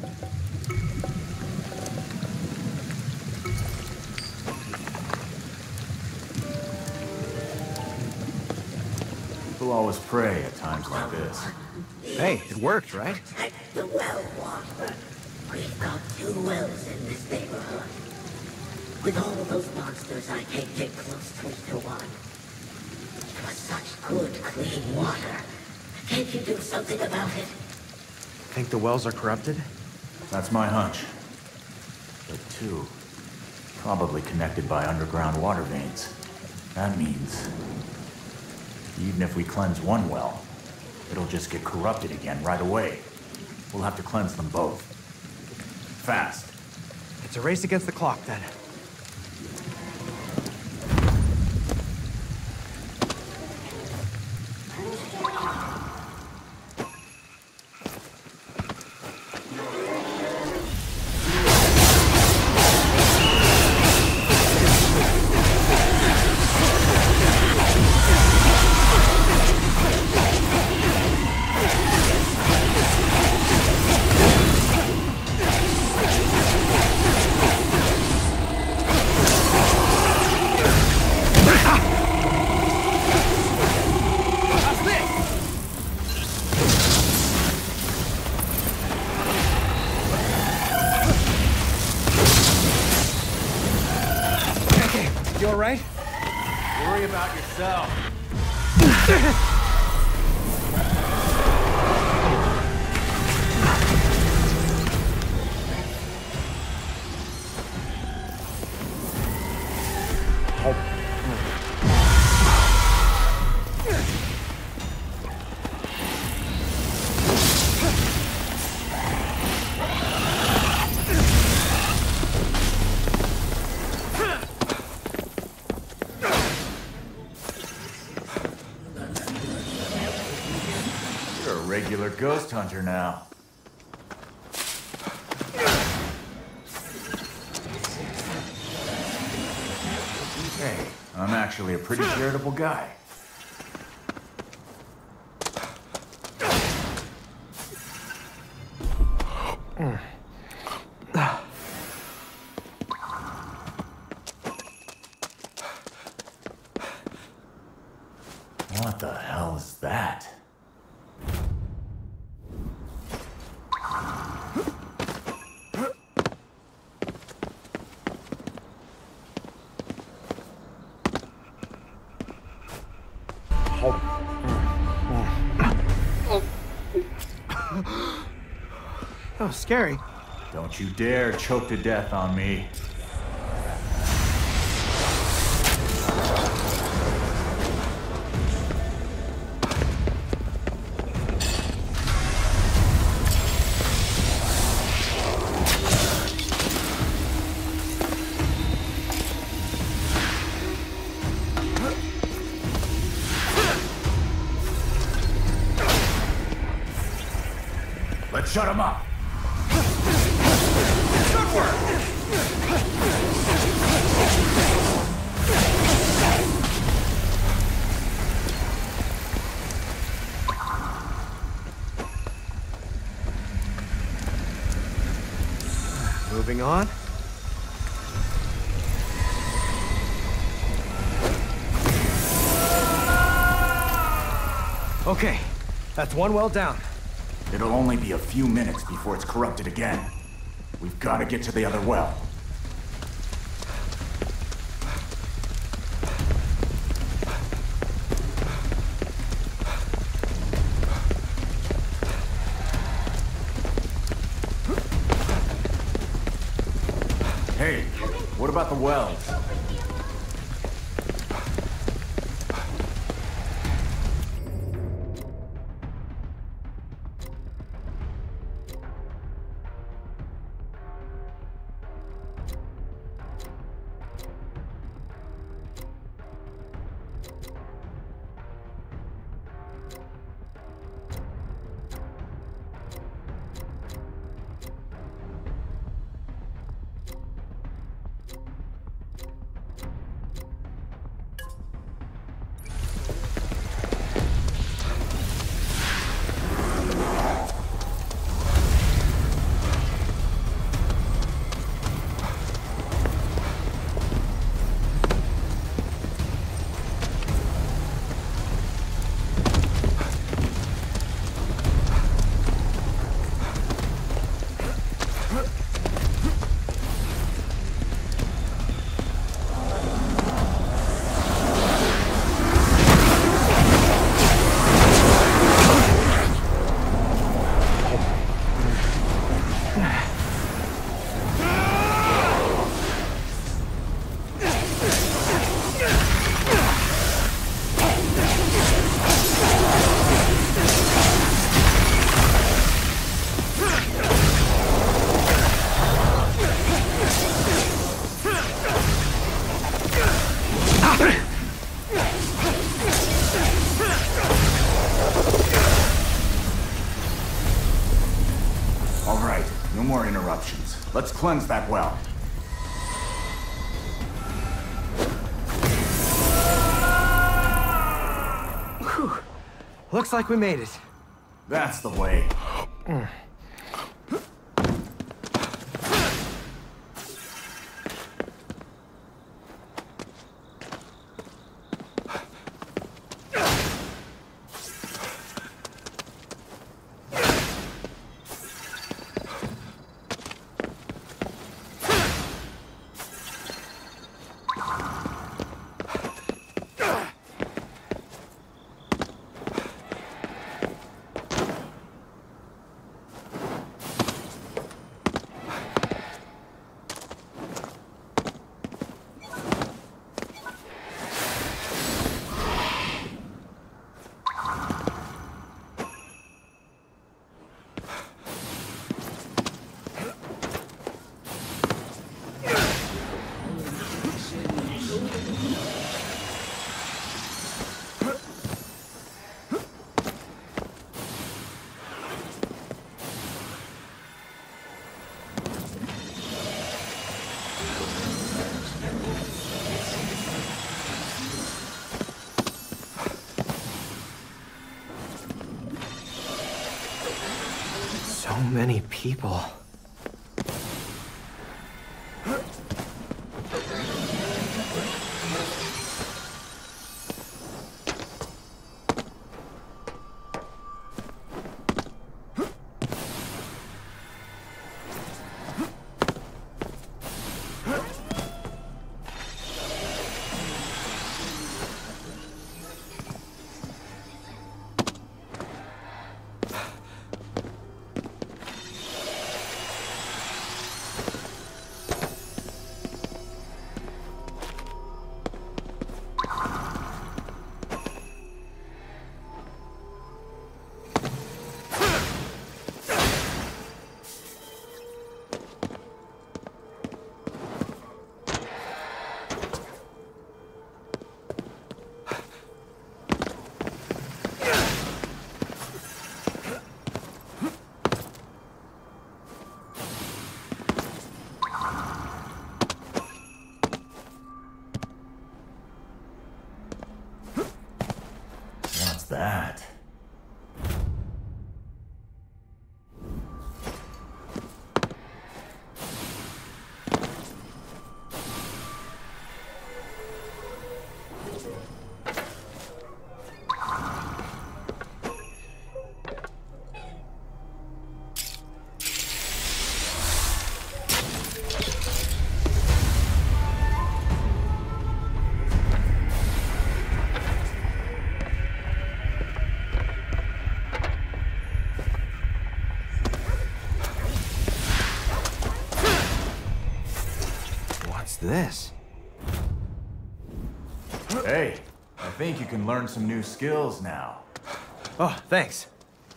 People always pray at times like this. Hey, it worked, right? Protect the well, Walker. We've got 2 wells in this neighborhood. With all of those monsters, I can't get close to one. But such good, clean water. Can't you do something about it? Think the wells are corrupted? That's my hunch. But 2, probably connected by underground water veins. That means, even if we cleanse one well, it'll just get corrupted again right away. We'll have to cleanse them both. Fast. It's a race against the clock, then. You all right? Worry about yourself. You're a regular ghost hunter now. Hey, I'm actually a pretty charitable guy. What the hell is that? Oh, scary. Don't you dare choke to death on me. Let's shut him up. Good work. Moving on. Okay, that's 1 well down. It'll only be a few minutes before it's corrupted again. We've got to get to the other well. Hey, what about the wells? All right, no more interruptions. Let's cleanse that well. Whew. Looks like we made it. That's the way. So many people. That. This? Hey, I think you can learn some new skills now. Oh, thanks.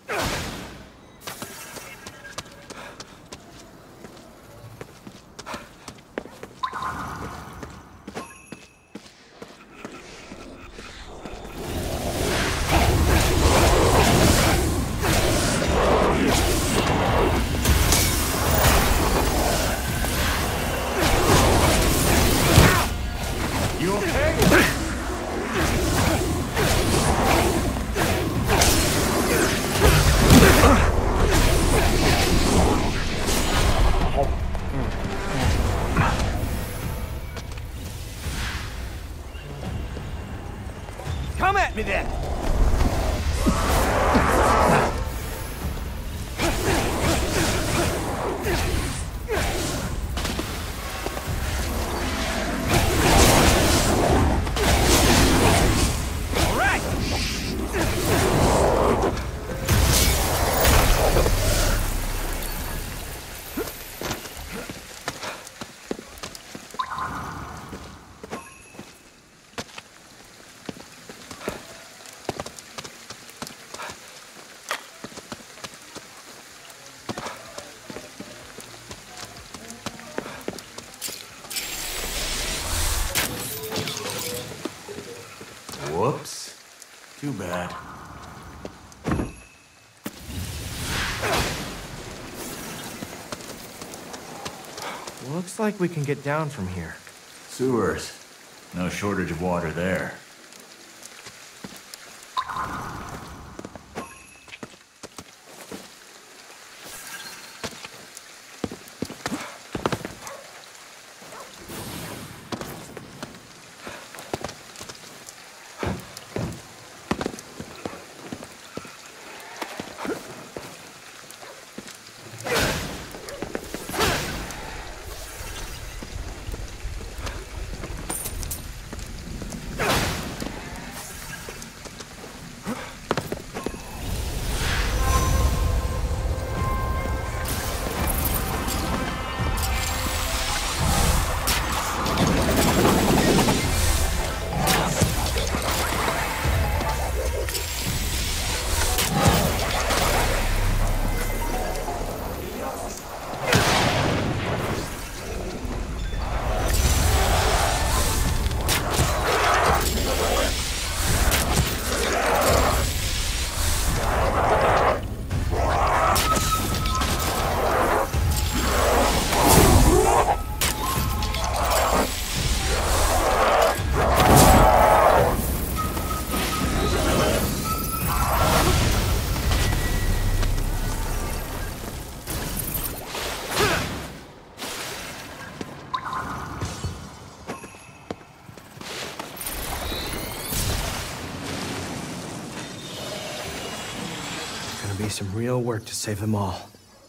You okay? Come at me then! Whoops. Too bad. Looks like we can get down from here. Sewers. No shortage of water there. Gonna be some real work to save them all.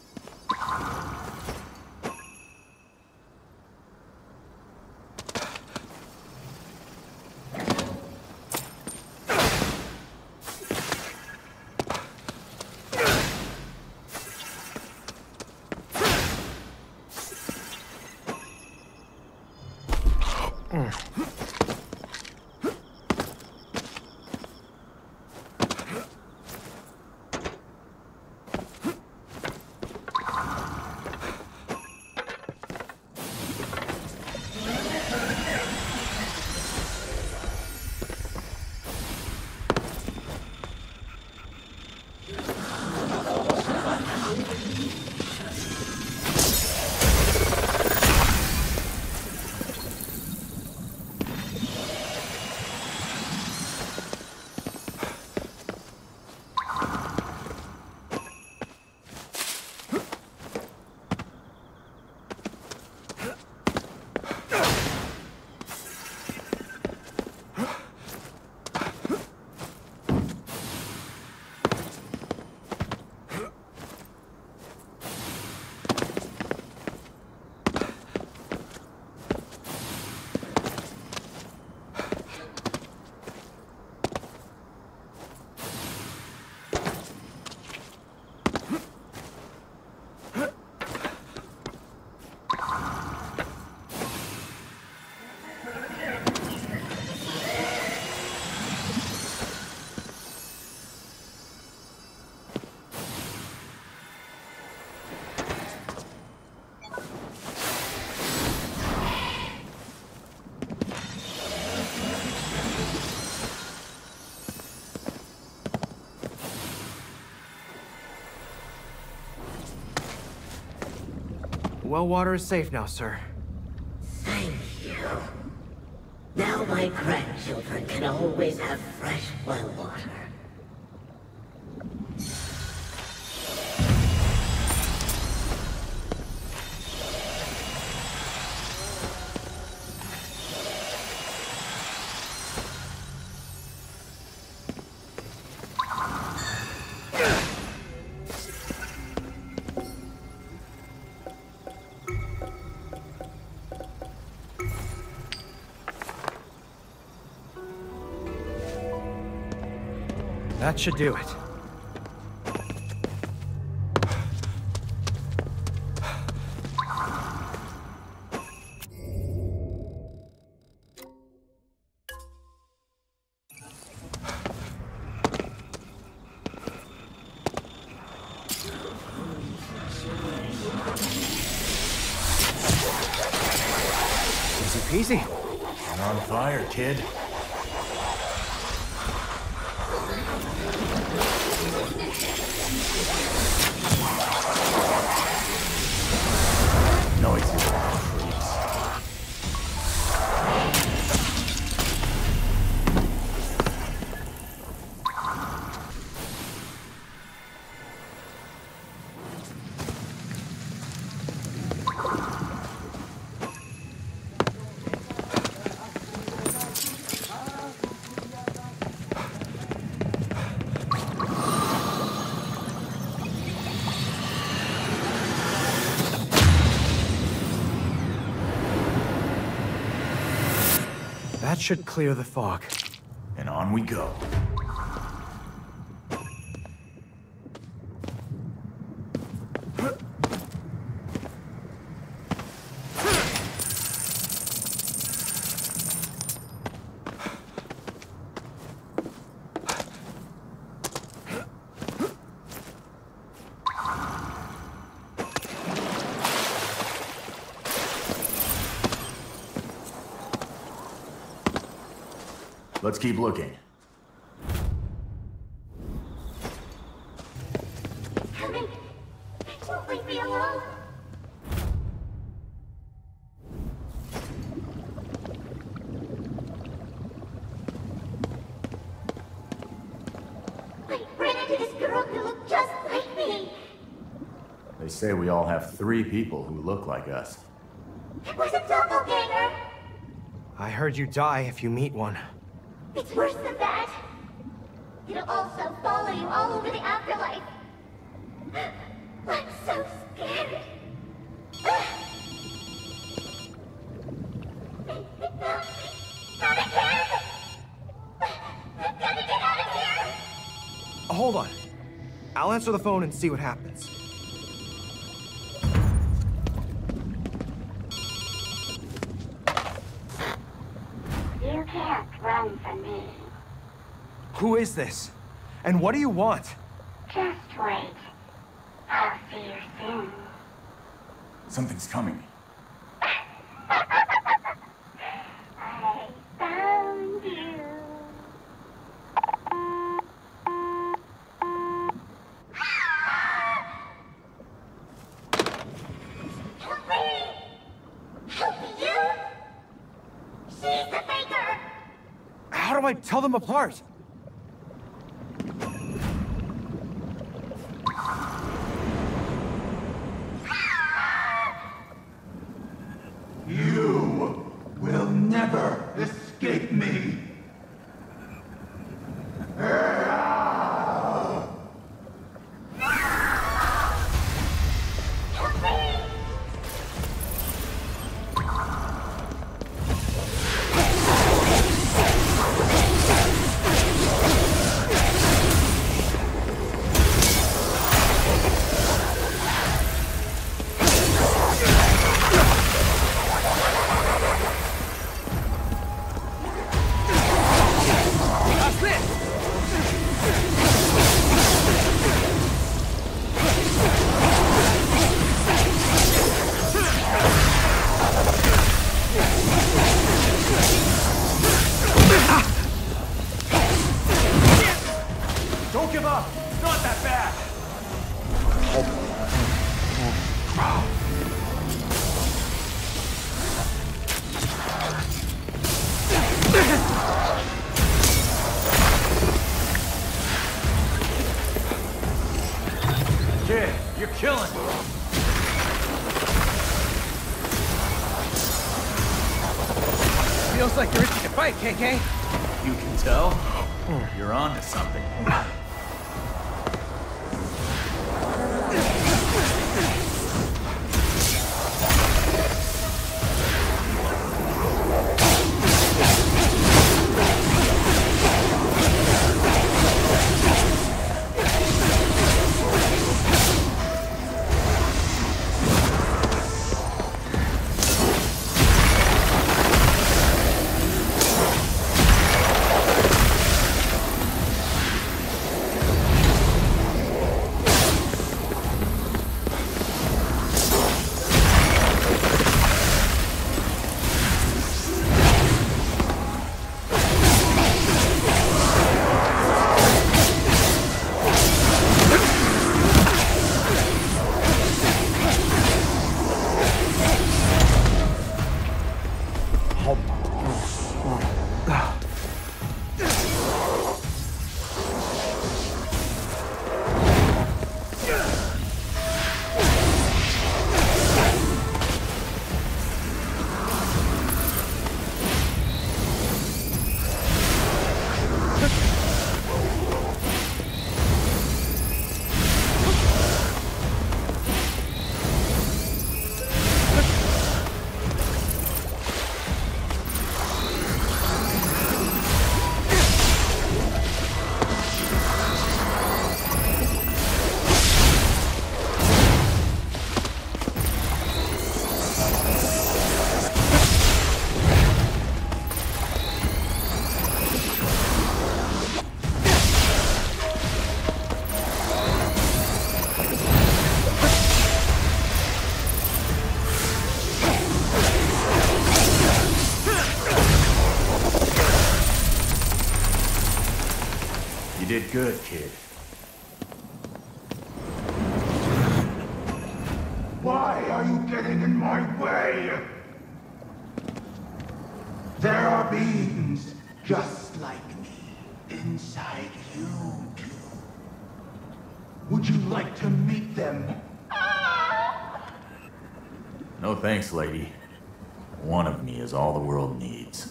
Well water is safe now, sir. Thank you. Now my grandchildren can always have fresh well water. That should do it. Easy peasy. You're on fire, kid. That should clear the fog. And on we go. Let's keep looking. Coming. Don't leave me alone. I ran into this girl who looked just like me. They say we all have 3 people who look like us. It was a doppelganger. I heard you die if you meet one. It's worse than that. It'll also follow you all over the afterlife. I'm so scared. Not again! I'm gonna get out of here! Hold on. I'll answer the phone and see what happens. You can't run from me. Who is this? And what do you want? Just wait. I'll see you soon. Something's coming. I found you. Help me! Help you! She's the faker! How do I tell them apart? You will never escape me. Help me! How's this? Don't give up! It's not that bad! Kid, you're killing me! Feels like you're itching to fight, KK. You can tell? You're on to something. did good, kid. Why are you getting in my way? There are beings just like me inside you two. Would you like to meet them? No thanks, lady. One of me is all the world needs.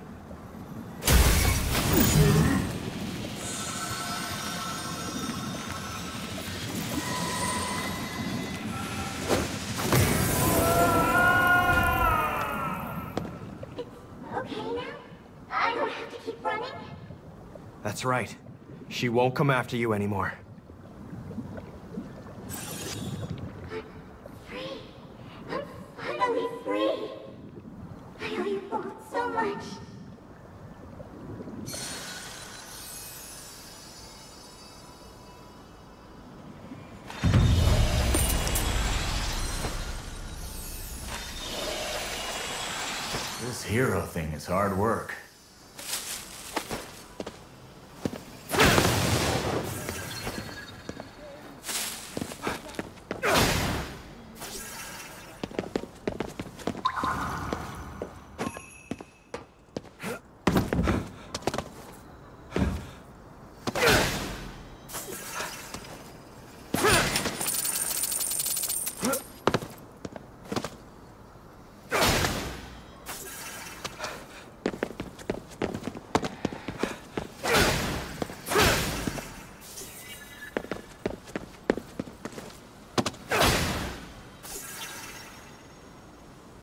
Okay now? I don't have to keep running? That's right. She won't come after you anymore. Free. I'm finally free. I owe you both so much. This hero thing is hard work.